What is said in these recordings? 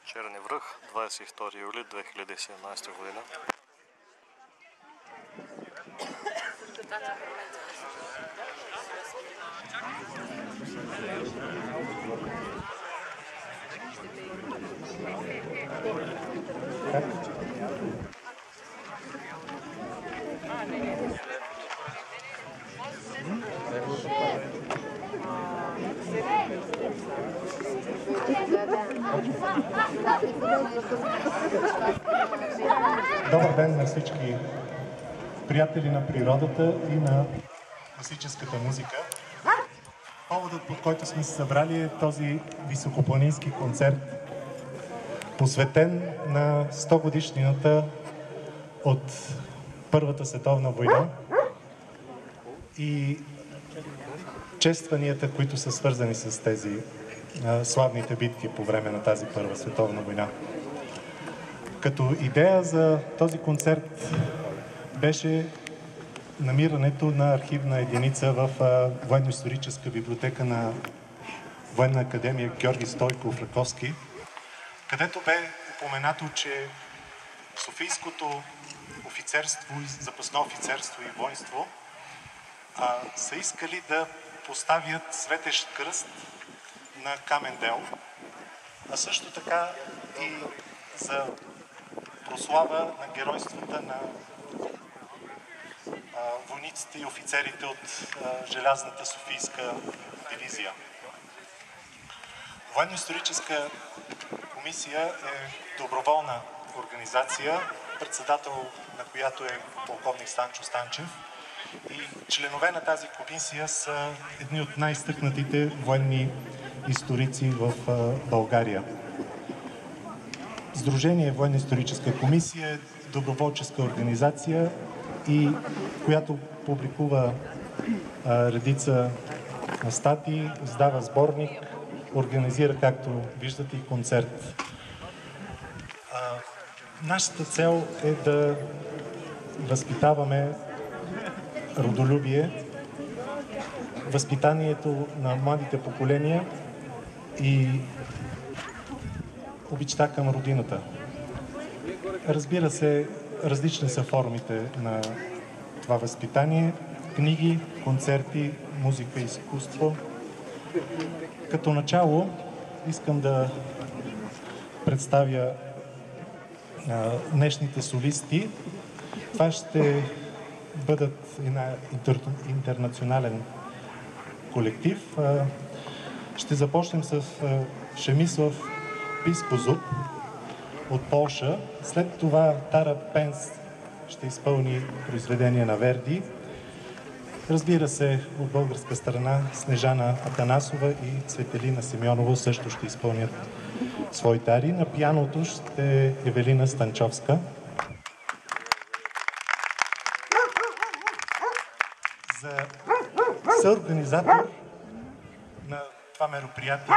Черни връх, 22 юли 2017 година. Добър ден на всички приятели на природата и на класическата музика. Поводът, под който сме се събрали, е този високопланински концерт, посветен на 100 годишнината от Първата световна война и честванията, които са свързани с тези славните битки по време на тази Първа световна война. Като идея за този концерт беше намирането на архивна единица в военно-историческа библиотека на Военна академия Георги Стойков Раковски, където бе упоменато, че Софийското офицерство, запасно офицерство и воинство са искали да поставят светещ кръст на Камен дел, а също така и за прослава на геройствата на войниците и офицерите от Желязната Софийска дивизия. Военно-историческа комисия е доброволна организация, председател на която е полковник Станчо Станчев, и членове на тази комисия са едни от най-изтъкнатите военни историци в България. Сдружение Военно-историческа комисия е доброволческа организация, и която публикува редица статии, издава сборник, организира, както виждате, и концерт. Нашата цел е да възпитаваме родолюбие, възпитанието на младите поколения и обичта към родината. Разбира се, различни са формите на това възпитание – книги, концерти, музика и изкуство. Като начало искам да представя днешните солисти. Това ще бъдат интернационален колектив. Ще започнем с Шемислав Пискозуб от Полша. След това Тара Пенс ще изпълни произведение на Верди. Разбира се, от българска страна Снежана Атанасова и Цветелина Симеонова също ще изпълнят своите арии. На пианото ще е Евелина Станчовска. За съорганизатор на това мероприятие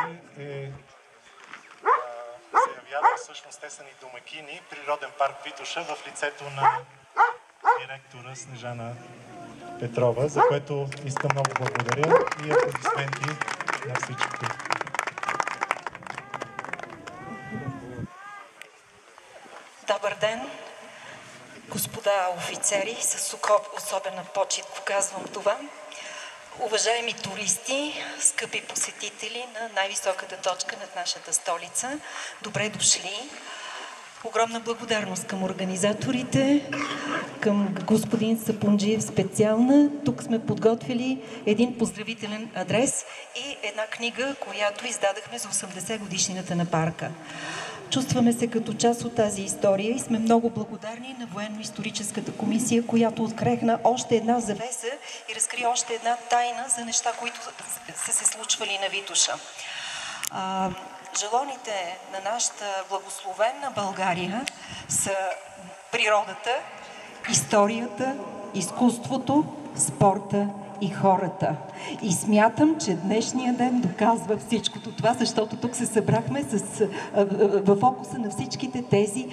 се явява, всъщност те са ни домакини, Природен парк Витоша в лицето на директора Снежана Петрова, за което искам много благодаря и аплодисменти на всички. Добър ден, господа офицери, с особена почит показвам това. Уважаеми туристи, скъпи посетители на най-високата точка над нашата столица, добре дошли! Огромна благодарност към организаторите, към господин Сапунджиев специална. Тук сме подготвили един поздравителен адрес и една книга, която издадахме за 80 годишнината на парка. Чувстваме се като част от тази история и сме много благодарни на Военно-историческата комисия, която открехна още една завеса и разкри още една тайна за неща, които са се случвали на Витоша. Жалоните на нашата благословена България са природата, историята, изкуството, спорта и хората. И смятам, че днешния ден доказва всичкото това, защото тук се събрахме в фокуса на всичките тези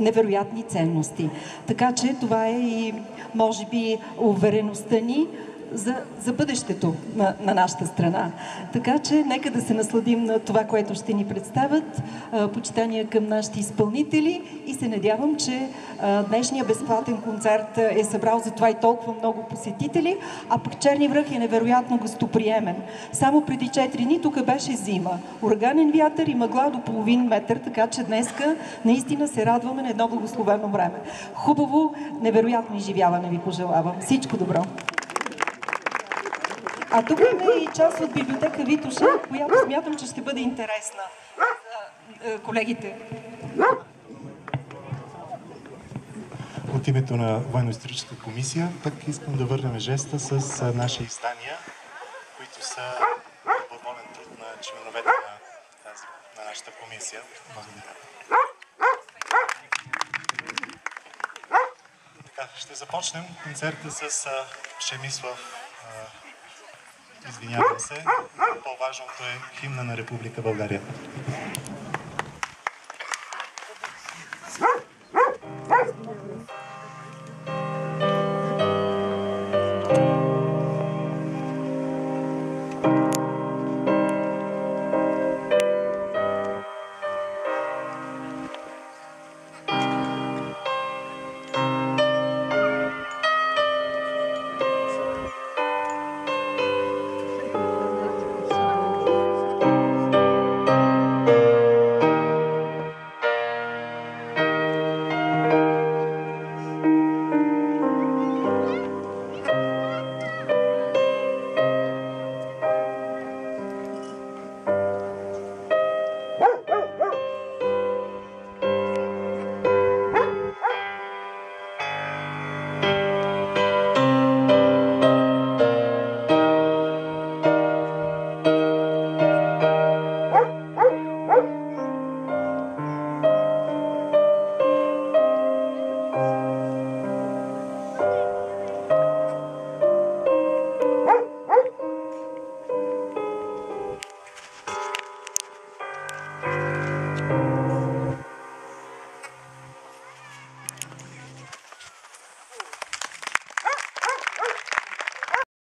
невероятни ценности. Така че това е и, може би, увереността ни за бъдещето на нашата страна. Така че нека да се насладим на това, което ще ни представят. Почитания към нашите изпълнители и се надявам, че днешния безплатен концерт е събрал за това и толкова много посетители, а пък Черни връх е невероятно гостоприемен. Само преди 4 дни тук беше зима. Ураганен вятър и мъгла до половин метър, така че днеска наистина се радваме на едно благословено време. Хубаво, невероятно изживяване ви пожелавам. Всичко добро! А тук има и част от библиотека Витоша, която смятам, че ще бъде интересна за колегите. От името на Военно-историческа комисия пък искам да върнем жеста с наши издания, които са доброволен труд на членовете на нашата комисия. Благодаря. Така, ще започнем концерта с Пшемислав. Извинявам се, по-важното е химна на Република България.